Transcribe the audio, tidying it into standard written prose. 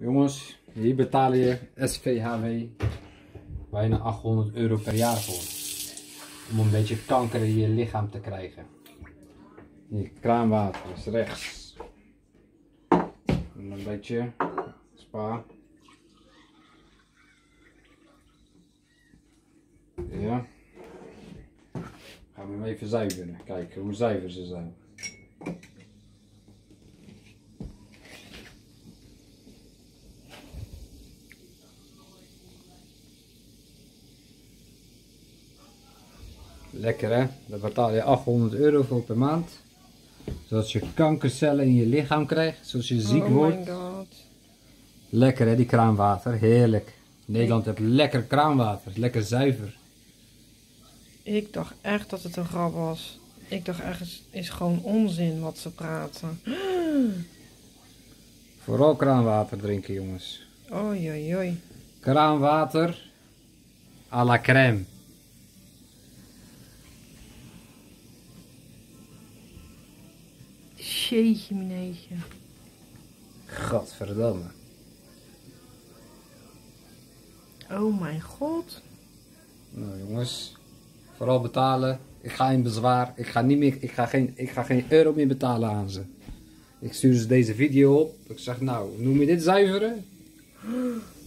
Jongens, hier betaal je SVHW bijna €800 per jaar voor. Om een beetje kanker in je lichaam te krijgen. Hier, kraanwater is rechts. En een beetje spa. Ja. Gaan we hem even zuiveren. Kijken hoe zuiver ze zijn. Lekker hè? Daar betaal je €800 voor per maand. Zodat je kankercellen in je lichaam krijgt. Zoals je ziek wordt. Oh my god. Lekker hè, die kraanwater. Heerlijk. Nederland heeft lekker kraanwater. Lekker zuiver. Ik dacht echt dat het een grap was. Ik dacht echt, het is gewoon onzin wat ze praten. Vooral kraanwater drinken jongens. Oei oei oei. Kraanwater à la crème. Jeetje mineetje. Gadverdamme. Oh mijn god. Nou jongens, vooral betalen. Ik ga in bezwaar. Ik ga geen euro meer betalen aan ze. Ik stuur ze deze video op. Ik zeg nou, noem je dit zuiveren?